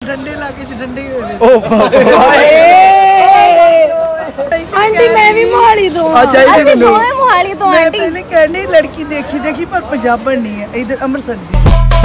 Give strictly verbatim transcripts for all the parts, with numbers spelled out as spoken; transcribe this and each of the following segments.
ठंडे इलाके च ठंडे आंटी मैं भी मोहाली तो अच्छा ਅਸੀਂ ਦੋਵੇਂ मोहाली तो मैं आंटी पहले कहनी लड़की देखी देखी पर पंजाबन नहीं है इधर अमृतसर दी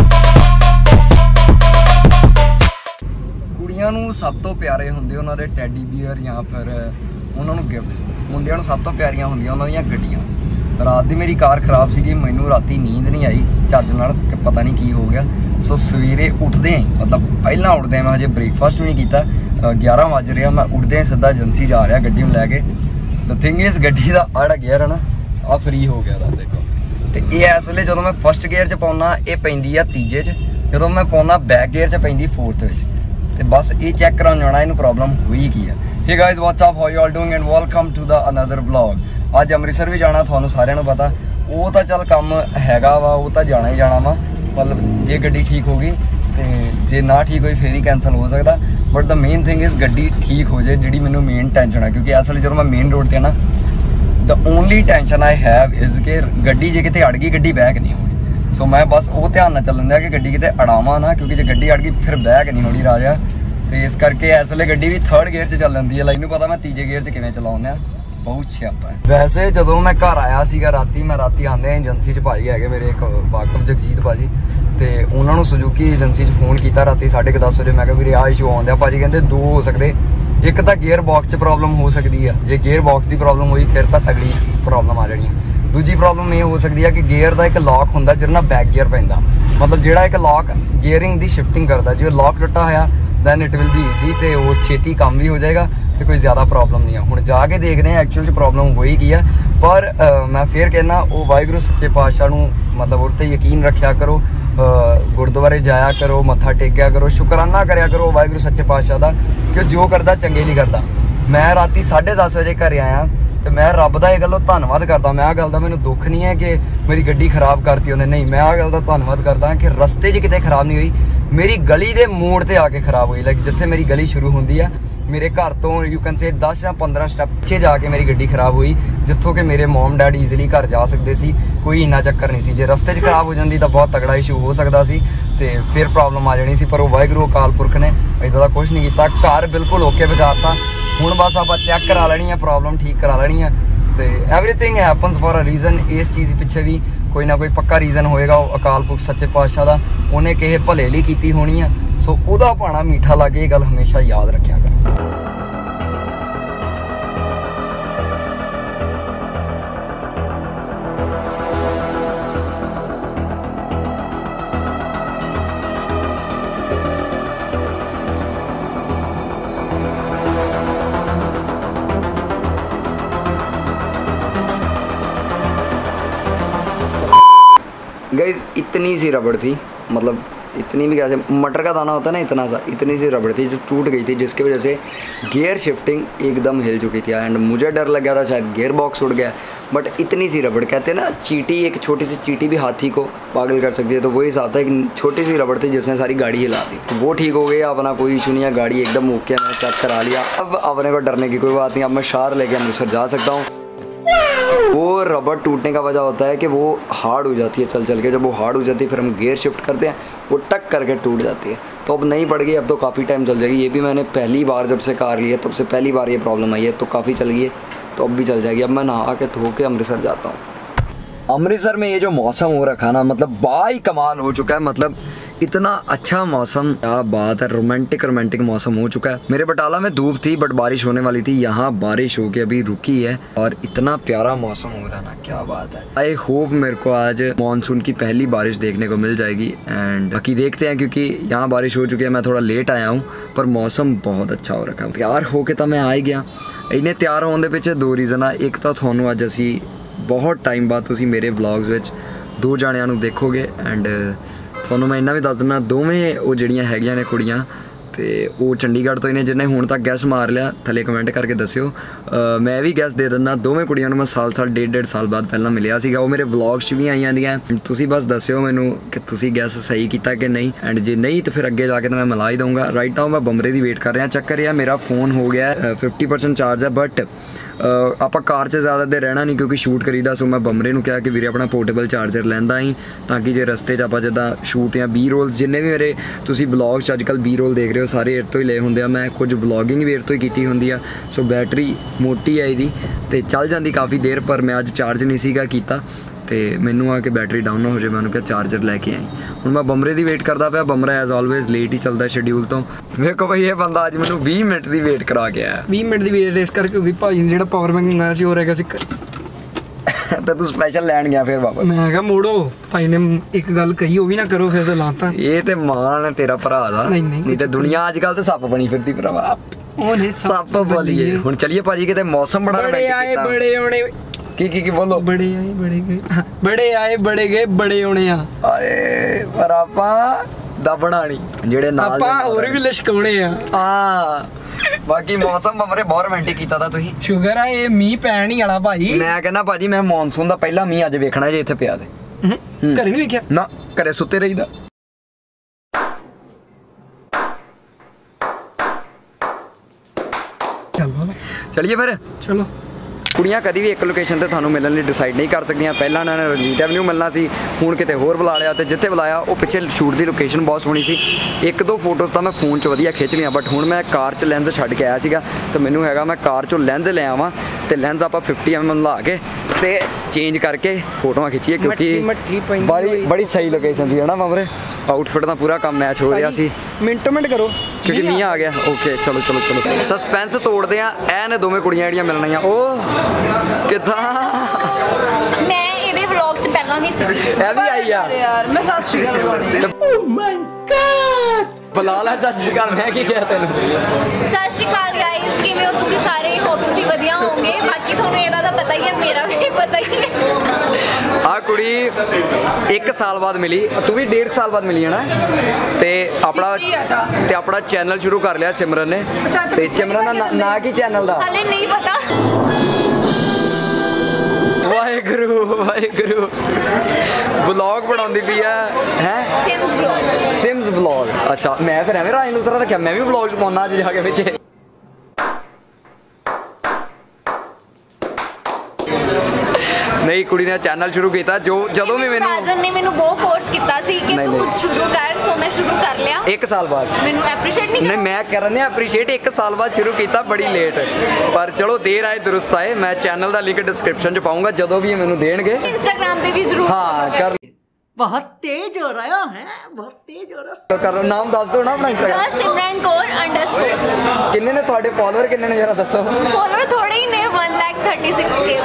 ਕੁੜੀਆਂ ਨੂੰ ਸਭ ਤੋਂ ਪਿਆਰੇ ਹੁੰਦੇ ਉਹਨਾਂ ਦੇ ਟੈਡੀ ਬੀਅਰ ਜਾਂ ਫਿਰ ਉਹਨਾਂ ਨੂੰ ਗਿਫਟਸ ਮੁੰਡਿਆਂ ਨੂੰ ਸਭ ਤੋਂ ਪਿਆਰੀਆਂ ਹੁੰਦੀਆਂ ਉਹਨਾਂ ਦੀਆਂ ਗੱਡੀਆਂ ਰਾਤ ਦੀ ਮੇਰੀ ਕਾਰ ਖਰਾਬ ਸੀਗੀ ਮੈਨੂੰ ਰਾਤੀ ਨੀਂਦ ਨਹੀਂ ਆਈ ਚੱਜ ਨਾਲ ਪਤਾ ਨਹੀਂ ਕੀ ਹੋ ਗਿਆ ਸੋ ਸਵੇਰੇ ਉੱਠਦੇ ਆਂ ਮਤਲਬ ਪਹਿਲਾਂ ਉੱਠਦੇ ਮੈਂ ਹਜੇ ਬ੍ਰੇਕਫਾਸਟ ਵੀ ਨਹੀਂ ਕੀਤਾ ਗਿਆਰਾਂ ਵਜ ਰਿਹਾ ਮੈਂ ਉੱਠਦੇ ਸਿੱਧਾ ਏਜੰਸੀ ਜਾ ਰਿਹਾ ਗੱਡੀ ਨੂੰ ਲੈ ਕੇ ਦ ਥਿੰਗ ਇਜ਼ ਗੱਡੀ ਦਾ ਆੜਾ ਗੇਅਰ ਹੈ ਨਾ ਆ ਫਰੀ ਹੋ ਗਿਆ ਦਾ ਦੇਖੋ ਤੇ ਇਹ ਇਸ ਵੇਲੇ ਜਦੋਂ ਮੈਂ ਫਸਟ ਗੇਅਰ 'ਚ ਪਾਉਣਾ ਇਹ ਪੈਂਦੀ ਆ ਤੀਜੇ 'ਚ ਜਦੋਂ ਮੈਂ ਪਾਉਣਾ ਬੈਕ ਗੇਅਰ 'ਚ ਪੈਂਦੀ ਫੋਰਥ ਵਿੱਚ ਤੇ ਬਸ ਇਹ ਚੈੱਕ ਕਰਾਉਣ ਜਾਣਾ ਇਹਨੂੰ ਪ੍ਰੋਬਲਮ ਹੋਈ ਕੀ ਆ Hey guys, what's up? How you all doing? And welcome to the another vlog. ਅੱਜ ਅੰਮ੍ਰਿਤਸਰ ਵੀ ਜਾਣਾ ਤੁਹਾਨੂੰ ਸਾਰਿਆਂ ਨੂੰ ਪਤਾ ਉਹ ਤਾਂ ਚੱਲ ਕੰਮ ਹੈਗਾ ਵਾ ਉਹ ਤਾਂ ਜਾਣਾ ਹੀ ਜਾਣਾ ਵਾ ਮਤਲਬ ਜੇ ਗੱਡੀ ਠੀਕ ਹੋ ਗਈ ਤੇ ਜੇ ਨਾ ਠੀਕ ਹੋਈ ਫੇਰ ਹੀ ਕੈਂਸਲ ਹੋ ਸਕਦਾ but the main thing is ਗੱਡੀ ਠੀਕ ਹੋ ਜਾਏ ਜਿਹੜੀ ਮੈਨੂੰ ਮੇਨ ਟੈਨਸ਼ਨ ਹੈ ਕਿਉਂਕਿ ਅਸਲ ਜਦੋਂ ਮੈਂ ਮੇਨ ਰੋਡ ਤੇ ਨਾ the only tension I have is ਕਿ ਗੱਡੀ ਜੇ ਕਿਤੇ ਅੜ ਗਈ ਗੱਡੀ ਬੈਕ ਨਹੀਂ ਹੋਣੀ ਸੋ ਮੈਂ ਬਸ ਉਹ ਧਿਆਨ ਨਾਲ ਚੱਲਣ ਦਿਆ ਕਿ ਗੱਡੀ ਕਿਤੇ ਅੜਾਵਾਂ ਨਾ ਕਿਉਂਕਿ ਜੇ ਗੱਡੀ ਅੜ ਗਈ ਫਿਰ ਬੈਕ ਨਹੀਂ ਹੋਣੀ ਰਾਜਾ ਤੇ ਇਸ ਕਰਕੇ ਇਸ ਵੇਲੇ ਗੱਡੀ ਵੀ ਥਰਡ ਗੇਅਰ 'ਚ ਚੱਲ ਜਾਂਦੀ ਹੈ ਮੈਨੂੰ ਪਤਾ ਮੈਂ ਤੀਜੇ ਗੇਅਰ 'ਚ ਕਿਵੇਂ ਚਲਾਉਂਦੇ ਆ ਬਹੁਤ ਸਿਆਪਾ ਹੈ ਵੈਸੇ ਜਦੋਂ ਮੈਂ ਘਰ ਆਇਆ ਸੀਗਾ ਰਾਤੀ ਮੈਂ ਰਾਤੀ ਆਉਂਦੇ ਏਜੰਸੀ 'ਚ ਭਾਈ ਹੈਗੇ ਮੇਰੇ ਇੱਕ ਵਾਕਫ ਜਗਜੀਤ ਭਾਜੀ ਤੇ ਉਹਨਾਂ ਨੂੰ ਸੁਜ਼ੂਕੀ ਏਜੰਸੀ 'ਚ ਫੋਨ ਕੀਤਾ ਰਾਤੀ ਸਾਢੇ ਕੁ ਦਸ ਵਜੇ ਮੈਂ ਕਿਹਾ ਵੀਰੇ ਆਹ ਇਸ਼ੂ ਆਉਂਦਾ ਭਾਜੀ ਕਹਿੰਦੇ ਦੋ ਹੋ ਸਕਦੇ ਇੱਕ ਤਾਂ ਗੇਅਰ ਬਾਕਸ 'ਚ ਪ੍ਰੋਬਲਮ ਹੋ ਸਕਦੀ ਆ ਜੇ ਗੇਅਰ ਬਾਕਸ ਦੀ ਪ੍ਰੋਬਲਮ ਹੋਈ ਫਿਰ ਤਾਂ ਤਗੜੀ ਪ੍ਰੋਬਲਮ ਆ ਜਾਣੀ ਆ ਦੂਜੀ ਪ੍ਰੋਬਲਮ ਇਹ ਹੋ ਸਕਦੀ ਆ ਕਿ ਗੇਅਰ ਦਾ ਇੱਕ ਲੌਕ ਹੁੰਦਾ ਜਿਹਦੇ ਨਾਲ ਬੈਕ ਗੇਅਰ ਪੈਂਦਾ ਮਤਲਬ ਜਿਹੜਾ ਇੱਕ ਲੌਕ ਗੇਅਰਿੰਗ ਦੀ ਸ਼ਿਫਟਿੰਗ ਕਰਦਾ ਜੇ ਲੌਕ ਟੁੱਟਾ ਹੋਇਆ then it will be easy ਤੇ ਉਹ ਛੇਤੀ ਕੰਮ ਵੀ ਹੋ ਜਾਏਗਾ ਤੇ ਕੋਈ ਜ਼ਿਆਦਾ ਪ੍ਰੋਬਲਮ ਨਹੀਂ ਆ ਹੁਣ ਜਾ ਕੇ ਦੇਖਦੇ ਆ ਐਕਚੁਅਲ 'ਚ ਪ੍ਰੋਬਲਮ ਹੋਈ ਕੀ ਆ ਪਰ ਮੈਂ ਫੇਰ ਕਹਿੰਦਾ ਉਹ ਵਾਹਿਗੁਰੂ ਸੱਚੇ ਪਾਤਸ਼ਾਹ ਨੂੰ ਮਤਲਬ ਉਹ 'ਤੇ ਯਕੀਨ ਰੱਖਿਆ ਕਰੋ ਗੁਰਦੁਆਰੇ ਜਾਇਆ ਕਰੋ ਮੱਥਾ ਟੇਕਿਆ ਕਰੋ ਸ਼ੁਕਰਾਨਾ ਕਰਿਆ ਕਰੋ ਵਾਹਿਗੁਰੂ ਸੱਚੇ ਪਾਤਸ਼ਾਹ ਦਾ ਕਿ ਜੋ ਕਰਦਾ ਚੰਗੇ ਲਈ ਕਰਦਾ ਮੈਂ ਰਾਤੀ ਸਾਢੇ ਦਸ ਵਜੇ ਘਰੇ ਆਇਆ ਤੇ ਮੈਂ ਰੱਬ ਦਾ ਇਹ ਗੱਲੋਂ ਧੰਨਵਾਦ ਕਰਦਾ ਮੈਂ ਆਹ ਗੱਲ ਦਾ ਮੈਨੂੰ ਦੁੱਖ ਨਹੀਂ ਹੈ ਕਿ ਮੇਰੀ ਗੱਡੀ ਖਰਾਬ ਕਰਤੀ ਉਹਨੇ ਨਹੀਂ ਮੈਂ ਆਹ ਗੱਲ ਦਾ ਧੰਨਵਾਦ ਕਰਦਾ ਕਿ ਰਸਤੇ 'ਚ ਕਿਤੇ ਖਰਾਬ ਨਹੀਂ ਹੋਈ ਮੇਰੀ ਗਲੀ ਦੇ ਮੋੜ ਤੇ ਆ ਕੇ ਖਰਾਬ ਹੋਈ ਲਾਈਕ ਜਿੱਥੇ ਮੇਰੀ ਗਲੀ ਸ਼ੁਰੂ ਹੁੰਦੀ ਆ ਮੇਰੇ ਘਰ ਤੋਂ ਯੂ ਕੈਨ ਸੇ ਦਸ ਜਾਂ ਪੰਦਰਾਂ ਸਟੈਪ ਪਿੱਛੇ ਜਾ ਕੇ ਮੇਰੀ ਗੱਡੀ ਖਰਾਬ ਹੋਈ ਜਿੱਥੋਂ ਕਿ ਮੇਰੇ ਮਮ ਡੈਡ ਈਜ਼ੀਲੀ ਘਰ ਜਾ ਸਕਦੇ ਸੀ ਕੋਈ ਇੰਨਾ ਚੱਕਰ ਨਹੀਂ ਸੀ ਜੇ ਰਸਤੇ 'ਚ ਖਰਾਬ ਹੋ ਜਾਂਦੀ ਤਾਂ ਬਹੁਤ ਤਗੜਾ ਇਸ਼ੂ ਹੋ ਸਕਦਾ ਸੀ ਤੇ ਫਿਰ ਪ੍ਰੋਬਲਮ ਆ ਜਾਣੀ ਸੀ ਪਰ ਉਹ ਵਾਹਿਗੁਰੂ ਅਕਾਲ ਪੁਰਖ ਨੇ ਇੱਦਾਂ ਦਾ ਕੁਝ ਨਹੀਂ ਕੀਤਾ ਘਰ ਬਿਲਕੁਲ ਓਕੇ ਪਹੁੰਚਾਤਾ ਹੁਣ ਬਸ ਆਪਾਂ ਚੈੱਕ ਕਰਾ ਲੈਣੀ ਆ ਪ੍ਰੋਬਲਮ ਠੀਕ ਕਰਾ ਲੈਣੀ ਆ ਤੇ everything happens for a reason ਇਸ ਚੀਜ਼ ਪਿੱਛੇ ਵੀ ਕੋਈ ਨਾ ਕੋਈ ਪੱਕਾ ਰੀਜ਼ਨ ਹੋਏਗਾ ਉਹ ਅਕਾਲ ਪੁਰਖ ਸੱਚੇ ਪਾਤਸ਼ਾਹ ਦਾ ਉਹਨੇ ਕਿਸੇ ਭਲੇ ਲਈ ਕੀਤੀ ਹੋਣੀ ਆ ਸੋ ਉਹਦਾ ਭਾਣਾ ਮਿੱਠਾ ਲੱਗੇ ਇਹ ਗੱਲ ਹਮੇਸ਼ਾ ਯਾਦ ਰੱਖਿਆ ਕਰ गाइस इतनी सी रबड़ थी मतलब इतनी भी कैसे मटर का दाना होता है ना इतना सा इतनी सी रबड़ थी जो टूट गई थी जिसकी वजह से गियर शिफ्टिंग एकदम हिल चुकी थी एंड मुझे डर लग गया था शायद गियर बॉक्स उड़ गया बट इतनी सी रबड़ कहते हैं ना चींटी एक छोटी सी चींटी भी हाथी को पागल कर सकती है तो वही हिसाब था एक छोटी सी रबड़ थी जिसने सारी गाड़ी हिला दी तो वो ठीक हो गई अपना कोई इशू नहीं है गाड़ी एकदम ओके मैंने चेक करा लिया अब अपने को डरने की कोई बात नहीं अब मैं शार लेके अमृतसर जा सकता हूँ वो रबड़ टूटने का वजह होता है कि वो हार्ड हो जाती है चल चल के जब वो हार्ड हो जाती है फिर हम गियर शिफ्ट करते हैं वो टक करके टूट जाती है तो अब नहीं पड़ गई अब तो काफ़ी टाइम चल जाएगी ये भी मैंने पहली बार जब से कार ली है तब से पहली बार ये प्रॉब्लम आई है तो काफ़ी चल गई है तो अब भी चल जाएगी अब मैं नहा के धो के अमृतसर जाता हूँ अमृतसर में ये जो मौसम हो रखा ना मतलब बाई कमाल हो चुका है मतलब इतना अच्छा मौसम क्या बात है रोमांटिक रोमांटिक मौसम हो चुका है मेरे बटाला में धूप थी बट बारिश होने वाली थी यहाँ बारिश हो के अभी रुकी है और इतना प्यारा मौसम हो रहा है ना क्या बात है आई होप मेरे को आज मानसून की पहली बारिश देखने को मिल जाएगी एंड बाकी देखते हैं क्योंकि यहाँ बारिश हो चुकी है मैं थोड़ा लेट आया हूँ पर मौसम बहुत अच्छा हो रखा है तैयार होके तो मैं आ ही गया इन्हें तैयार होने के पिछे दो रीजन आ एक तो थानू अज असी बहुत टाइम बाद तुसी मेरे व्लॉग्स विच दो जाणियां नूं देखोगे एंड ਤੁਹਾਨੂੰ मैं इन्ना भी दस दिना दोवें वो जड़ियाँ हैगियां ने कुड़ियाँ तो वो चंडीगढ़ तो इन्हें जिन्हें हुण तक गैस मार लिया थले कमेंट करके दस्सिओ मैं भी गैस दे दिंदा दोवें कुड़ियां नूं मैं साल साल डेढ़ डेढ़ साल बाद पहलां मिलिया सीगा वो मेरे व्लॉग्स च भी आई जांदियां तुसीं बस दस्सिओ मैनूं कि तुसीं गैस सही कीता कि नहीं एंड जे नहीं तो फिर अगे जाके तो मैं मिला ही दूँगा राइट नाउ मैं बमरे की वेट कर रहा चक्कर यह मेरा फ़ोन हो गया फिफ्टी परसेंट चार्ज है बट ਆਪਾਂ ਕਾਰ 'ਚ ਜ਼ਿਆਦਾ ਦੇਰ ਰਹਿਣਾ ਨਹੀਂ ਕਿਉਂਕਿ ਸ਼ੂਟ ਕਰੀਦਾ। ਸੋ ਮੈਂ ਬਮਰੇ ਨੂੰ ਕਿਹਾ ਕਿ ਵੀਰੇ ਆਪਣਾ ਪੋਰਟੇਬਲ ਚਾਰਜਰ ਲੈਂਦਾ ਹੀ ਤਾਂ ਕਿ ਜੇ ਰਸਤੇ 'ਚ ਆਪਾਂ ਜਿੱਦਾਂ ਸ਼ੂਟ ਜਾਂ ਬੀ ਰੋਲਸ ਜਿੰਨੇ ਵੀ ਮੇਰੇ ਤੁਸੀਂ ਵਲੌਗ 'ਚ ਅੱਜ ਕੱਲ੍ਹ ਬੀ ਰੋਲ ਦੇਖ ਰਹੇ ਹੋ ਸਾਰੇ ਇਹਦੇ ਤੋਂ ਹੀ ਲਏ ਹੁੰਦੇ ਆ। ਮੈਂ ਕੁਝ ਵਲੌਗਿੰਗ ਵੀ ਇਹਦੇ ਤੋਂ ਹੀ ਕੀਤੀ ਹੁੰਦੀ ਆ। ਸੋ ਬੈਟਰੀ ਮੋਟੀ ਹੈ ਇਹਦੀ ਅਤੇ ਚੱਲ ਜਾਂਦੀ ਕਾਫੀ ਦੇਰ, ਪਰ ਮੈਂ ਅੱਜ ਚਾਰਜ ਨਹੀਂ ਸੀਗਾ ਕੀਤਾ ਤੇ ਮੈਨੂੰ ਆ ਕਿ ਬੈਟਰੀ ਡਾਊਨ ਨਾ ਹੋ ਜਾਵੇ। ਮੈਂ ਉਹਨੂੰ ਕਿਹਾ ਚਾਰਜਰ ਲੈ ਕੇ ਆਈ। ਹੁਣ ਮੈਂ ਬਮਰੇ ਦੀ ਵੇਟ ਕਰਦਾ ਪਿਆ। ਬਮਰਾ ਐਜ਼ ਆਲਵੇਜ਼ ਲੇਟ ਹੀ ਚੱਲਦਾ ਸ਼ਡਿਊਲ ਤੋਂ। ਵੇਖੋ ਭਾਈ ਇਹ ਬੰਦਾ ਅੱਜ ਮੈਨੂੰ ਵੀਹ ਮਿੰਟ ਦੀ ਵੇਟ ਕਰਾ ਕੇ ਆਇਆ। ਵੀਹ ਮਿੰਟ ਦੀ ਵੇਟ ਇਸ ਕਰਕੇ ਕਿਉਂਕਿ ਭਾਜੀ ਨੇ ਜਿਹੜਾ ਪਾਵਰ ਬੈਂਕ ਮੰਗਾਇਆ ਸੀ ਉਹ ਰਹਿ ਗਿਆ ਸੀ ਤਾਂ ਤੂੰ ਸਪੈਸ਼ਲ ਲੈਣ ਗਿਆ ਫਿਰ ਵਾਪਸ। ਮੈਂ ਕਿਹਾ ਮੋੜੋ, ਭਾਈ ਨੇ ਇੱਕ ਗੱਲ ਕਹੀ ਉਹ ਵੀ ਨਾ ਕਰੋ ਫਿਰ ਤਾਂ ਲਾਤਾ। ਇਹ ਤੇ ਮਾਣ ਤੇਰਾ ਭਰਾ ਦਾ, ਨਹੀਂ ਨਹੀਂ ਨਹੀਂ ਤੇ ਦੁਨੀਆ ਅੱਜ ਕੱਲ ਤੇ ਸੱਪ ਬਣੀ ਫਿਰਦੀ ਭਰਾਵਾ। ਉਹਨੇ ਸੱਪ ਬੋਲੀਏ। ਹੁਣ ਚਲੀਏ ਭਾਜੀ ਕਿਤੇ ਮੌਸਮ ਬੜਾ ਬੜੇ ਆਏ ਬੜੇ ਆਉਣੇ। ਕੀ ਕੀ ਕੀ ਬੋਲੋ? ਬੜੇ ਆਏ ਬੜੇ ਗਏ, ਬੜੇ ਆਏ ਬੜੇ ਗਏ ਬੜੇ ਆਉਣੇ ਆ। ਆਏ ਪਰ ਆਪਾਂ ਦੱਬਣਾ ਨਹੀਂ ਜਿਹੜੇ ਨਾਲ ਆਪਾਂ ਹੋਰ ਵੀ ਲਿਸ਼ਕਾਉਣੇ ਆ। ਹਾਂ ਬਾਕੀ ਮੌਸਮ ਬਮਰੇ ਬਹੁਤ ਰੋਮਾਂਟਿਕ ਕੀਤਾ ਤਾ ਤੁਸੀਂ। ਸ਼ੁਗਰ ਆ ਇਹ ਮੀਂਹ ਪੈਣ ਹੀ ਵਾਲਾ ਭਾਜੀ। ਮੈਂ ਕਹਿੰਦਾ ਭਾਜੀ ਮੈਂ ਮੌਨਸੂਨ ਦਾ ਪਹਿਲਾ ਮੀਂਹ ਅੱਜ ਵੇਖਣਾ ਜੇ ਇੱਥੇ ਪਿਆ ਤੇ। ਘਰੇ ਨਹੀਂ ਵੇਖਿਆ ਨਾ, ਘਰੇ ਸੁੱਤੇ ਰਹੀਦਾ। ਚਲਿਏ ਫਿਰ ਚਲੋ। ਕੁੜੀਆਂ ਕਦੀ ਵੀ ਇੱਕ ਲੋਕੇਸ਼ਨ ਤੇ ਤੁਹਾਨੂੰ ਮਿਲਣ ਲਈ ਡਿਸਾਈਡ ਨਹੀਂ ਕਰ ਸਕਦੀਆਂ। ਪਹਿਲਾਂ ਇਹਨਾਂ ਨੇ ਰਣਜੀਤ ਐਵਨਿਊ ਮਿਲਣਾ ਸੀ, ਹੁਣ ਕਿਤੇ ਹੋਰ ਬੁਲਾ ਲਿਆ ਤੇ ਜਿੱਥੇ ਬੁਲਾਇਆ ਉਹ ਪਿੱਛੇ ਸ਼ੂਟ ਦੀ ਲੋਕੇਸ਼ਨ ਬਹੁਤ ਸੋਹਣੀ ਸੀ। ਇੱਕ ਦੋ ਫੋਟੋਜ਼ ਤਾਂ ਮੈਂ ਫੋਨ 'ਚ ਵਧੀਆ ਖਿੱਚ ਲਈਆਂ, ਬਟ ਹੁਣ ਮੈਂ ਕਾਰ 'ਚ ਲੈਂਸ ਛੱਡ ਕੇ ਆਇਆ ਸੀਗਾ ਤੇ ਮੈਨੂੰ ਹੈਗਾ ਮੈਂ ਕਾਰ 'ਚੋਂ ਲੈਂਸ ਲੈ ਆਵਾਂ ਤੇ ਲੈਂਸ ਆਪਾਂ ਫਿਫਟੀ ਐਮ ਐਮ ਲਾ ਕੇ ਤੇ ਚੇਂਜ ਕਰਕੇ ਫੋਟੋਆਂ ਖਿੱਚੀਏ ਕਿਉਂਕਿ ਬੜੀ ਬੜੀ ਸਹੀ ਲੋਕੇਸ਼ਨ ਸੀ ਹੈ ਨਾ ਮਮਰੇ। ਆਊਟਫਿਟ ਦਾ ਪੂਰਾ ਕੰਮ ਮੈਚ ਹੋ ਰਿਹਾ ਸੀ। ਮਿੰਟੋ ਮਿੰਟ ਕਰੋ ਕਿਉਂਕਿ ਮੀਂਹ ਆ ਗਿਆ। ਓਕੇ ਚਲੋ ਚਲੋ ਚਲੋ ਸਸਪੈਂਸ ਤੋੜਦੇ ਆ। ਐ ਨੇ ਦੋਵੇਂ ਕੁੜੀਆਂ ਜਿਹੜੀਆਂ ਮਿਲਣੀਆਂ। ਉਹ ਕਿੱਦਾਂ? ਮੈਂ ਇਹਦੇ ਵਲੌਗ 'ਚ ਪਹਿਲਾਂ ਵੀ ਸੀ। ਇਹ ਵੀ ਆਈ ਆ ਯਾਰ ਮੈਂ ਸਤਿ ਸ਼੍ਰੀ ਅਕਾਲ ਬੁਲਾਉਣੀ। ਓ ਮਾਈ ਗॉड ਬੁਲਾ ਲੈ ਸਤਿ ਸ਼੍ਰੀ ਅਕਾਲ। ਮੈਂ ਕੀ ਕਿਹਾ ਤੈਨੂੰ? ਸਤਿ ਸ਼੍ਰੀ ਅਕਾਲ ਗਾਇਸ, ਕਿਵੇਂ ਹੋ ਤੁਸੀਂ ਸਾਰੇ? ਹੋਪ ਤੁਸੀਂ ਵਧੀਆ ਹੋਵੋਗੇ। ਬਾਕੀ ਤੁਹਾਨੂੰ ਇਹਦਾ ਤਾਂ ਪਤਾ ਹੀ ਹੈ, ਮੇਰਾ ਵੀ ਪਤਾ ਹੀ ਹੈ। ਆ ਕੁੜੀ ਇੱਕ ਸਾਲ ਬਾਅਦ ਮਿਲੀ, ਤੂੰ ਵੀ ਡੇਢ ਸਾਲ ਬਾਅਦ ਮਿਲੀ ਹੈ ਨਾ? ਤੇ ਆਪਣਾ ਤੇ ਆਪਣਾ ਚੈਨਲ ਸ਼ੁਰੂ ਕਰ ਲਿਆ ਸਿਮਰਨ ਨੇ। ਤੇ ਸਿਮਰਨ ਦਾ ਨਾਂ ਕੀ ਚੈਨਲ ਦਾ? ਹਾਲੇ ਨਹੀਂ ਪਤਾ। ਵਾਹਿਗੁਰੂ ਵਾਹਿਗੁਰੂ। ਵਲੌਗ ਬਣਾਉਂਦੀ ਪਈ ਆ ਹੈ ਸਿਮਸ ਵਲੌਗ। Sims vlog. ਅੱਛਾ ਮੈਂ ਫਿਰ ਐਵੇਂ ਰਾਜ ਨੂੰ ਉਤਰਾ ਰੱਖਿਆ ਮੈਂ ਵੀ ਵਲੌਗਸ ਪਾਉਣਾ ਅੱਜ ਜਾ ਕੇ ਵਿੱਚ। ਨਹੀਂ ਕੁੜੀ ਨੇ ਚੈਨਲ ਸ਼ੁਰੂ ਕੀਤਾ ਜੋ ਜਦੋਂ ਵੀ ਮੈਨੂੰ ਰਾਜਨ ਨੇ ਮੈਨੂੰ ਬਹੁਤ ਫੋਰਸ ਕੀਤਾ ਸੀ ਕਿ ਨਹੀਂ, ਤੂੰ ਨਹੀਂ। ਸ਼ੁਰੂ ਕਰ, ਸੋ ਮੈਂ ਸ਼ੁਰੂ ਕਰ ਲਿਆ। ਇੱਕ ਸਾਲ ਬਾਅਦ ਮੈਨੂੰ ਐਪਰੀਸ਼ੀਏਟ ਨਹੀਂ ਨਹੀਂ ਕਰਨਾ। ਮੈਂ ਕਰਨ ਡਿਆ ਐਪਰੀਸ਼ੀਏਟ। ਇੱਕ ਸਾਲ ਬਾਅਦ ਸ਼ੁਰੂ ਕੀਤਾ, ਬੜੀ ਲੇਟ, ਪਰ ਚਲੋ ਦੇਰ ਆਏ ਦਰੁਸਤ ਆਏ। ਮੈਂ ਚੈਨਲ ਦਾ ਲਿੰਕ ਡਿਸਕ੍ਰਿਪਸ਼ਨ 'ਚ ਪਾਉਂਗਾ ਜਦੋਂ ਵੀ ਇਹ ਮੈਨੂੰ ਦੇਣਗੇ। ਇੰਸਟਾਗ੍ਰਾਮ ਤੇ ਵੀ ਜ਼ਰੂਰ ਹਾਂ ਕਰ बहुत तेज हो रहा है, बहुत तेज हो रहा है। ਕਰੋ। ਨਾਮ ਦੱਸ ਦਿਓ ਨਾ ਆਪਣਾ ਇੰਸਟਾਗ੍ਰਾਮ। ਸਿਮਰਨ ਕੌਰ ਅੰਡਰਸਕੋਰ। ਕਿੰਨੇ ਨੇ ਤੁਹਾਡੇ ਫਾਲੋਅਰ? ਕਿੰਨੇ ਨੇ ਜਰਾ ਦੱਸੋ। ਫੋਲੋਅਰ ਥੋੜੇ ਹੀ ਨੇ, one lakh thirty-six K।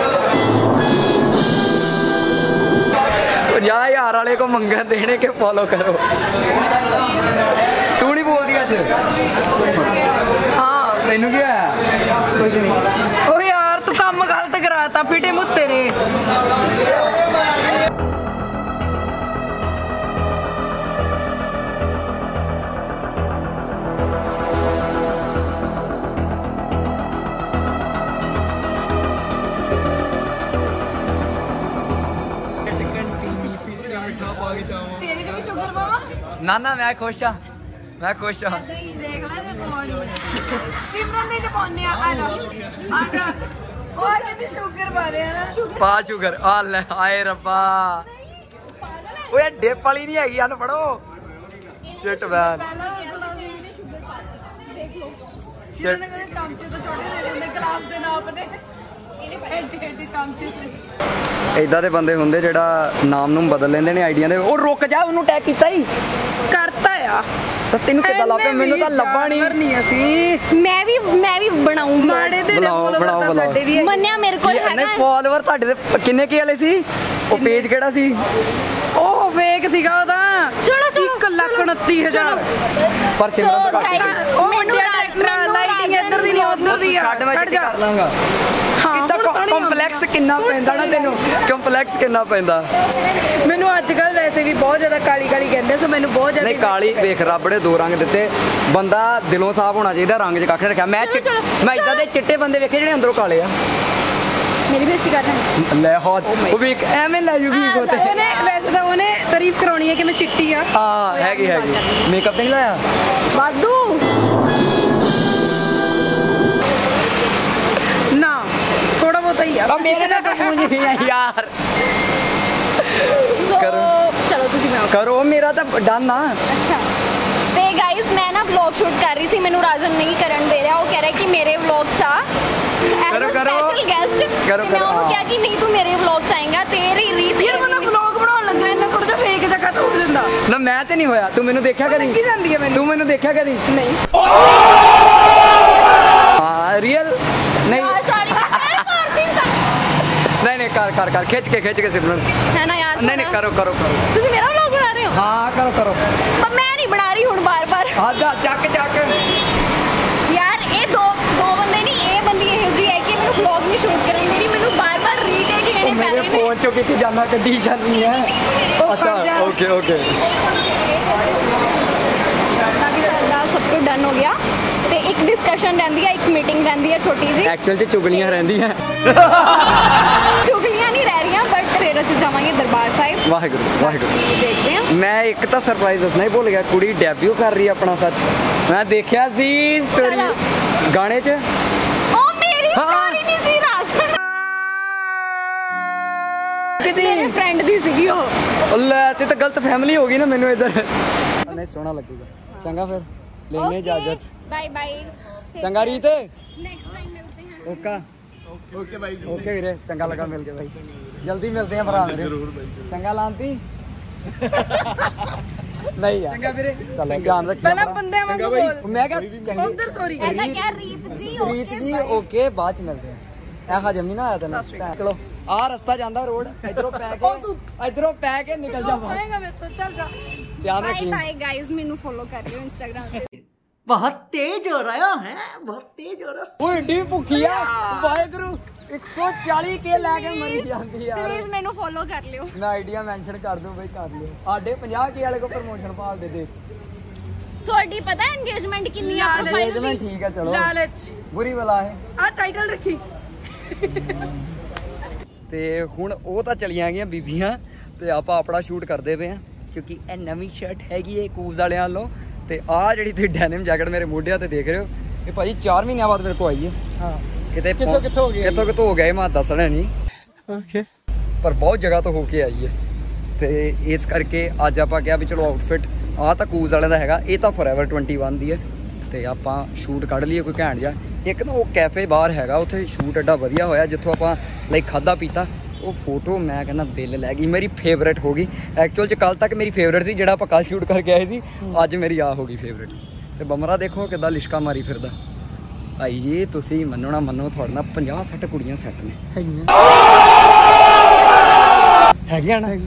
ਪੰਜਾਹ ਹਜ਼ਾਰ ਵਾਲੇ ਕੋ ਮੰਗਣ ਦੇਣੇ ਕਿ ਫੋਲੋ ਕਰੋ। ਤੂੰ ਨਹੀਂ ਬੋਲਦੀ ਅੱਜ? ਹਾਂ ਤੈਨੂੰ ਕੀ ਹੋਇਆ? कुछ नहीं। ओ यार तू काम गलत कराता, फिटे मुँह तेरे। ਨਾ ਨਾ ਮੈਂ ਖੁਸ਼ ਆ, ਮੈਂ ਖੁਸ਼ ਆ। देख ले ते पानी सिमरन दे च पाने आ। आ जा आ जा। ओए कितनी शुगर पा दे ना। ਪਾ ਸ਼ੂਗਰ ਆ ਲੈ। ਹਾਏ ਰੱਬਾ ਓਏ ਡਿਪ ਵਾਲੀ ਨਹੀਂ ਹੈਗੀ। ਅਨ ਪੜੋ ਸ਼ਿਟ ਮੈਨ। पहला शुगर पा देख लो। जिन्होंने कदे चमचे तो छोटे दे दिंदे गिलास दे नाप दे। एडी एडी चमचे ਇਦਾਂ ਦੇ ਬੰਦੇ ਹੁੰਦੇ ਜਿਹੜਾ ਨਾਮ ਨੂੰ ਬਦਲ ਲੈਂਦੇ ਨੇ ਆਈਡੀਆਂ ਦੇ। ਉਹ ਰੁਕ ਜਾ, ਉਹਨੂੰ ਟੈਗ ਕੀਤਾ ਹੀ करता आ। ਤਾਂ ਤੈਨੂੰ ਕਿੱਦਾਂ ਲੱਭਿਆ? ਮੈਨੂੰ ਤਾਂ ਲੱਭਾ ਨਹੀਂ। ਨਹੀਂ ਅਸੀਂ ਮੈਂ ਵੀ ਮੈਂ ਵੀ ਬਣਾਉਂਗੀ। ਮਾੜੇ ਦੇ ਬਣਾਓ, ਫੋਲੋਵਰ ਬਣਾਓ, ਤਾਂ ਸਾਡੇ ਵੀ ਹੈ। ਮੰਨਿਆ ਮੇਰੇ ਕੋਲ ਨਹੀਂ ਹੈਗਾ। ਫਾਲੋਅਰ ਤੁਹਾਡੇ ਦੇ ਕਿੰਨੇ ਕੀ ਵਾਲੇ ਸੀ? ਉਹ ਪੇਜ ਕਿਹੜਾ ਸੀ? ਉਹ ਫੇਕ ਸੀਗਾ ਉਹਦਾ। ਚਲੋ, ਚਲੋ, ਇੱਕ ਲੱਖ ਉਨੱਤੀ ਹਜ਼ਾਰ। ਪਰ ਸਿਮਰਨ ਤਾਂ So, ਘੱਟ guys, ਸੀ। ਉਹ ਮੈਨੂੰ ਵੱਡਿਆ ਰਾਜ- ਡਾਇਰੈਕਟਰ ਮੈਨੂੰ ਲਾਈਟਿੰਗ ਰਾਜਨ ਇੱਧਰ ਦੀ ਨਹੀਂ ਉੱਧਰ ਦੀ ਆ। ਛੱਡ ਮੈਂ ਛੱਡ ਚਿੱਟੀ ਜਾ। ਕਰ ਲਾਂਗਾ। ਹਾਂ, ਕਿੱਦਾਂ ਹੁਣ ਸੋਹਣੀ ਕੰਪਲੈਕਸ ਕਿੰਨਾ ਪੈਂਦਾ ਨਾ ਤੈਨੂੰ? ਕੰਪਲੈਕਸ ਕਿੰਨਾ ਪੈਂਦਾ? ਮੈਨੂੰ ਅੱਜ ਕੱਲ ਵੈਸੇ ਵੀ ਬਹੁਤ ਜ਼ਿਆਦਾ ਕਾਲੀ ਕਾਲੀ ਕਹਿੰਦੇ, ਸੋ ਮੈਨੂੰ ਬਹੁਤ ਜ਼ਿਆਦਾ ਨਹੀਂ ਕਾਲੀ ਵੇਖ, ਰੱਬ ਨੇ ਦੋ ਰੰਗ ਦਿੱਤੇ। ਬੰਦਾ ਦਿਲੋਂ ਸਾਫ਼ ਹੋਣਾ ਚਾਹੀਦਾ, ਰੰਗ 'ਚ ਕੱਖ ਨਹੀਂ ਰੱਖਿਆ। ਮੈਂ ਚਲੋ, ਚਲੋ, ਮੈਂ ਇਦਾਂ ਦੇ ਚਿੱਟੇ ਬੰਦੇ ਵੇਖੇ ਜਿਹੜੇ ਅੰਦਰੋਂ ਕਾਲੇ ਆ। ਮੇਰੀ ਬੇਇੱਜ਼ਤੀ ਕਰ ਰਹੇ ਲੈ ਹੌਟ ਉਹ ਵੀ ਇੱਕ ਐਵੇਂ ਲੈ ਜੂਗੀ ਆ, ਕੋਤੇ। ਉਹਨੇ ਵੈਸੇ ਤਾਂ ਉਹਨੇ ਤਾਰੀਫ ਕਰਾਉਣੀ ਹੈ ਕਿ ਮੈਂ ਚਿੱਟੀ ਆ। ਹਾਂ ਹੈਗੀ ਹੈਗੀ। ਮੇਕਅਪ ਤੇ ਨਹੀਂ ਲਾਇਆ? ਵਾਧੂ ਨਾ मुझे यार So, करो। चलो ਤੁਸੀਂ ਬਣਾਓ। करो मेरा तो डन ना। ਅੱਛਾ ਤੇ ਗਾਇਸ ਮੈਂ ਨਾ ਵਲੌਗ ਸ਼ੂਟ ਕਰ ਰਹੀ ਸੀ, ਮੈਨੂੰ ਰਾਜਨ ਨਹੀਂ ਕਰਨ ਦੇ ਰਿਹਾ। ਉਹ ਕਹਿ ਰਿਹਾ ਕਿ ਮੇਰੇ ਵਲੌਗ 'ਚ ਆ करो, करो। Special guest. करो, ਮੈਂ करो, ਉਹਨੂੰ हाँ। ਕਿਹਾ ਕਿ ਨਹੀਂ ਤੂੰ ਮੇਰੇ ਵਲੌਗ 'ਚ ਆਏਗਾ, ਤੇਰੀ ਰੀਤ ਯਾਰ ਬੰਦਾ ਵਲੌਗ ਬਣਾਉਣ ਲੱਗਾ ਇੰਨਾ ਕੁਝ ਜਿਹਾ ਫੇਕ ਜਗ੍ਹਾ ਤੋਂ ਹੋ ਜਾਂਦਾ ਨਾ मैं तो नहीं होया तू मैनू देखा कदी ਲੱਗੀ ਜਾਂਦੀ ਹੈ ਮੈਨੂੰ तू मैनू देखा कदी ਨਹੀਂ हाँ रियल नहीं ਯਾਰ ਸਾਲੀ ਦਾ ਪੈਰ ਮਾਰਦੀ ਤਾਂ नहीं नहीं कर कर कर खिंच के खिंच के सिमरन ਹੈ ਨਾ ਯਾਰ। नहीं नहीं करो करो करो ਤੁਸੀਂ ਮੇਰਾ ਵਲੌਗ ਬਣਾ ਰਹੇ ਹੋ? हाँ करो करो ਪਰ ਮੈਂ ਨਹੀਂ ਬਣਾ ਰਹੀ ਹੁਣ ਬਾਰ-ਬਾਰ। हाँ जा चक चक ਯਾਰ ਇਹ ਦੋ ਦੋ ਬੰਦੇ ਨਹੀਂ, ਇਹ ਬੰਦੀ ਇਹੋ ਜਿਹੀ ਹੈ ਕਿ ਮੈਨੂੰ ਵਲੌਗ ਨਹੀਂ ਸ਼ੂਟ ਕਰਨ ਮੇਰੀ, ਮੈਨੂੰ ਬਾਰ-ਬਾਰ ਰੀਟੇਕ ਲੈਣੇ ਪੈ मेरे ਰਹੇ ਨੇ। फोन चो कितनी जाना कड्डी जानी है अच्छा ओके ओके ਬਾਕੀ ਸਾਡਾ ਸਭ ਕੁਝ ਡਨ ਹੋ ਗਿਆ ਤੇ ਇੱਕ ਡਿਸਕਸ਼ਨ ਰਹਿੰਦੀ ਹੈ, ਇੱਕ ਮੀਟਿੰਗ ਰਹਿੰਦੀ ਹੈ ਛੋਟੀ ਜੀ। एक्चुअल च चुगलियां रहंदियां ਚੁਗਲੀਆਂ ਨਹੀਂ ਰਹਿ ਰਹੀਆਂ ਬਟ ਫਿਰ ਅਸੀਂ ਜਾਵਾਂਗੇ ਦਰਬਾਰ ਸਾਹਿਬ। वाहेगुरु वाहेगुरु ਦੇਖਦੇ ਹਾਂ। मैं एक तो सरप्राइज दसना ही भुल गया कुड़ी डेब्यू कर रही है अपना सच मैं देखा सी स्टोरी गाने च ਉਹ ਮੇਰੀ ਹਾਂ। ਸਟੋਰੀ ਨਹੀਂ ਸੀ ਰਾਜਪਾਲ, कितनी ਮੇਰੇ ਫਰੈਂਡ ਦੀ ਸੀਗੀ ਉਹ। ले ते तो गलत फैमिली होगी ना मैनू इधर नहीं सोना लगेगा चंगा फिर लेने इजाजत ਬਾਏ ਬਾਏ। चंगा रीत नेक्स्ट टाइम मिलते हैं। ओका ओके भाई ओके वीरे चंगा लगा मिल के भाई जल्दी मिलते हैं भरा मेरे चंगा लांती नहीं यार चंगा वीरे चलो ध्यान रखिए ਪਹਿਲਾਂ ਬੰਦਿਆਂ ਵਾਂਗੂ ਬੋਲ मैं क्या चंगी ਉਧਰ ਸੌਰੀ ऐसा क्या रीत जी? ਰੀਤ ਜੀ ਓਕੇ ਬਾਅਦ ਚ ਮਿਲਦੇ ਆ ਇਹ ਹਜਮ ਨਹੀਂ ਨਾ ਆਇਆ ਤੈਨੂੰ ਚਲੋ ਆ ਰਸਤਾ ਜਾਂਦਾ ਰੋਡ ਇਧਰੋਂ ਪੈ ਕੇ ਇਧਰੋਂ ਪੈ ਕੇ ਨਿਕਲ ਜਾ ਬਾਹਰ ਆਏਗਾ ਮੇਰੇ ਤੋਂ ਚੱਲ ਜਾ ਧਿਆਨ बाय ਰੱਖੀ बाय गाइस, ਮੈਨੂੰ ਫੋਲੋ ਕਰ ਲਿਓ ਇੰਸਟਾਗ੍ਰਾਮ ਤੇ। बहुत तेज हो रहा है बहुत तेज हो रहा ਓਏ ਢੀ ਭੁੱਖੀਆ ਵਾਹਿਗੁਰੂ ਇੱਕ ਸੌ ਚਾਲੀ ਕੇ ਲੈ ਕੇ ਮਰੀ ਜਾਂਦੀ ਯਾਰ ਪਲੀਜ਼ ਮੈਨੂੰ ਫੋਲੋ ਕਰ ਲਿਓ। ਮੈਂ ਆਈਡੀਆ ਮੈਂਸ਼ਨ ਕਰ ਦੂੰ ਬਈ ਕਰ ਲਿਓ ਸਾਡੇ ਪੰਜਾਹ ਕੇ ਵਾਲੇ ਕੋ ਪ੍ਰਮੋਸ਼ਨ ਪਾਲ ਦੇ ਦੇ ਤੁਹਾਡੀ ਪਤਾ ਇੰਗੇਜਮੈਂਟ ਕਿੰਨੀ ਆ ਇਹ ਤਾਂ ਠੀਕ ਹੈ ਚਲੋ ਲਾਲਚ ਬੁਰੀ ਬਲਾ ਹੈ ਆ ਟਾਈਟਲ ਰੱਖੀ ਤੇ ਹੁਣ ਉਹ ਤਾਂ ਚਲੀਆਂ ਗਈਆਂ ਬੀਬੀਆਂ ਤੇ ਆਪਾਂ ਆਪਣਾ ਸ਼ੂਟ ਕਰਦੇ ਪਏ ਆ ਕਿਉਂਕਿ ਇਹ ਨਵੀਂ ਸ਼ਰਟ ਹੈਗੀ ਹੈ ਕੂਜ਼ ਵਾਲਿਆਂ ਵੱਲੋਂ ਤੇ ਆਹ ਜਿਹੜੀ ਤੁਸੀਂ ਡੈਨਿਮ ਜੈਕਟ ਮੇਰੇ ਮੋਢਿਆਂ ਤੇ ਦੇਖ ਰਹੇ ਹੋ ਇਹ ਭਾਜੀ ਚਾਰ ਮਹੀਨਿਆਂ ਬਾਅਦ ਮੇਰੇ ਕੋਲ ਆਈ ਹੈ ਹਾਂ ਕਿਤੇ ਕਿੱਥੋਂ ਕਿੱਥੋਂ ਹੋ ਗਿਆ ਕਿੱਥੋਂ ਕਿੱਥੋਂ ਹੋ ਗਿਆ ਇਹ ਮੈਂ ਦੱਸਣਾ ਨਹੀਂ ਓਕੇ ਪਰ ਬਹੁਤ ਜਗ੍ਹਾ ਤੋਂ ਹੋ ਕੇ ਆਈ ਹੈ ਤੇ ਇਸ ਕਰਕੇ ਅੱਜ ਆਪਾਂ ਕਿਹਾ ਵੀ ਚਲੋ ਆਊਟਫਿਟ ਆਹ ਤਾਂ ਕੂਜ਼ ਵਾਲਿਆਂ ਦਾ ਹੈਗਾ ਇਹ ਤਾਂ ਫੋਰਐਵਰ ਇਕੱਤੀ ਦੀ ਹੈ ਤੇ ਆਪਾਂ ਸ਼ੂਟ ਕੱਢ ਲਈਏ ਕੋਈ ਘੈਂਟ ਜਿਹਾ ਇੱਕ ਨਾ ਉਹ ਕੈਫੇ ਬਾਹਰ ਹੈਗਾ ਉੱਥੇ ਸ਼ੂਟ ਐਡਾ ਵਧੀਆ ਹੋਇਆ ਜਿੱਥੋਂ ਆਪਾਂ ਲਾਈਕ ਖਾਦਾ ਪੀਤਾ ਉਹ ਫੋਟੋ ਮੈਂ ਕਹਿੰਦਾ ਦਿਲ ਲੈ ਗਈ ਮੇਰੀ ਫੇਵਰੇਟ ਹੋ ਗਈ ਐਕਚੁਅਲ ਚ ਕੱਲ ਤੱਕ ਮੇਰੀ ਫੇਵਰੇਟ ਸੀ ਜਿਹੜਾ ਆਪਾਂ ਕੱਲ ਸ਼ੂਟ ਕਰਕੇ ਆਏ ਸੀ ਅੱਜ ਮੇਰੀ ਆ ਹੋ ਗਈ ਫੇਵਰੇਟ ਤੇ ਬਮਰਾ ਦੇਖੋ ਕਿੱਦਾਂ ਲਿਸ਼ਕਾ ਮਾਰੀ ਫਿਰਦਾ ਭਾਈ ਜੀ ਤੁਸੀਂ ਮੰਨੋ ਨਾ ਮੰਨੋ ਤੁਹਾਡੇ ਨਾਲ ਪੰਜਾਹ ਸੱਠ ਕੁੜੀਆਂ ਸੈੱਟ ਨੇ ਹੈਗੀਆਂ ਨਾ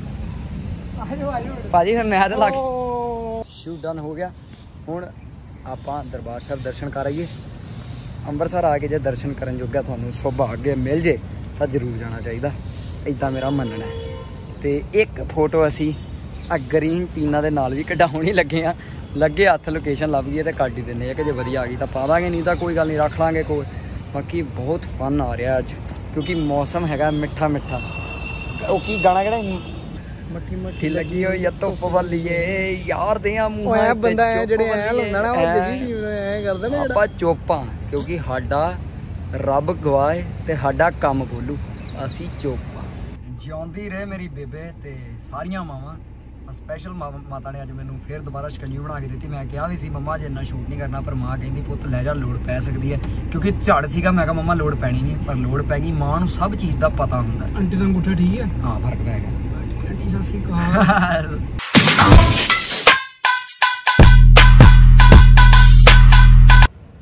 ਭਾਜੀ ਫਿਰ ਮੈਂ ਤਾਂ ਲੱਗ ਸ਼ੂਟ ਡਨ ਹੋ ਗਿਆ ਹੁਣ ਆਪਾਂ ਦਰਬਾਰ ਸਾਹਿਬ ਦਰਸ਼ਨ ਕਰ ਆਈਏ ਅੰਮ੍ਰਿਤਸਰ ਆ ਕੇ ਜੇ ਦਰਸ਼ਨ ਕਰਨ ਜੋਗਾ ਤੁਹਾਨੂੰ ਸੁਭਾਗ ਮਿਲ ਜੇ ਤਾਂ ਜ਼ਰੂਰ ਜਾਣਾ ਚਾਹੀਦਾ ਇਦਾਂ ਮੇਰਾ ਮੰਨਣਾ ਹੈ ਤੇ ਇੱਕ ਫੋਟੋ ਅਸੀਂ ਆ ਗ੍ਰੀਨ ਟੀਨਾ ਦੇ ਨਾਲ ਵੀ ਕਢਾਉਣ ਹੀ ਲੱਗੇ ਆ ਲੱਗੇ ਹੱਥ ਲੋਕੇਸ਼ਨ ਲੱਭ ਗਈ ਤੇ ਕੱਢ ਹੀ ਦਿੰਦੇ ਆ ਕਿ ਜੇ ਵਧੀਆ ਆ ਗਈ ਤਾਂ ਪਾ ਦਾਂਗੇ ਨਹੀਂ ਤਾਂ ਕੋਈ ਗੱਲ ਨਹੀਂ ਰੱਖ ਲਾਂਗੇ ਕੋਈ ਬਾਕੀ ਬਹੁਤ ਫਨ ਆ ਰਿਹਾ ਅੱਜ ਕਿਉਂਕਿ ਮੌਸਮ ਹੈਗਾ ਮਿੱਠਾ ਮਿੱਠਾ ਉਹ ਕੀ ਗਾਣਾ ਕਿਹੜਾ ਮੱਠੀ ਮੱਠੀ ਲੱਗੀ ਹੋਈ ਆ ਧੁੱਪ ਵੱਲੀਏ ਯਾਰ ਦੇ ਆ ਮੂੰਹਾਂ ਓਏ ਬੰਦਾ ਐ ਜਿਹੜੇ ਐ ਲਾਉਂਦਾ ਨਾ ਉਹ ਜਗੀ ਸੀ ਐ ਕਰਦਾ ਨਾ ਆਪਾਂ ਚੋਪਾਂ ਕਿਉਂਕਿ ਸਾਡਾ ਰੱਬ ਗਵਾਏ ਤੇ ਸਾਡਾ ਕੰਮ ਬੋਲੂ ਅਸੀਂ ਚੋਪਾਂ ਜਿਉਂਦੀ ਰਹੇ ਮੇਰੀ ਬੇਬੇ ਤੇ ਸਾਰੀਆਂ ਮਾਵਾਂ ਸਪੈਸ਼ਲ ਮਾਤਾ ਨੇ ਅੱਜ ਮੈਨੂੰ ਫੇਰ ਦੁਬਾਰਾ ਸ਼ਿਕੰਜੀ ਬਣਾ ਕੇ ਦਿੱਤੀ ਮੈਂ ਕਿਹਾ ਵੀ ਸੀ ਮੰਮਾ ਜੇ ਇੰਨਾ ਸ਼ੂਟ ਨਹੀਂ ਕਰਨਾ ਪਰ ਮਾਂ ਕਹਿੰਦੀ ਪੁੱਤ ਲੈ ਜਾ ਲੋੜ ਪੈ ਸਕਦੀ ਹੈ ਕਿਉਂਕਿ ਝੜ ਸੀਗਾ ਮੈਂ ਕਿਹਾ ਮੰਮਾ ਲੋੜ ਪੈਣੀ ਨਹੀਂ ਪਰ ਲੋੜ ਪੈ ਗਈ ਮਾਂ ਨੂੰ ਸਭ ਚੀਜ਼ ਦਾ ਪਤਾ ਹੁੰਦਾ ਆਂਟੀ ਦਾ ਅੰਗੂਠਾ ਠੀਕ ਹੈ ਹਾਂ ਫਰਕ ਪੈ ਗਿਆ ਆਂਟੀ ਸਤਿ ਸ਼੍ਰੀ ਅਕਾਲ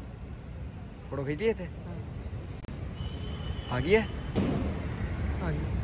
ਫੋਟੋ ਖਿੱਚੀ ਇੱਥੇ ਆ ਗਈ ਹੈ ਆ ਗਈ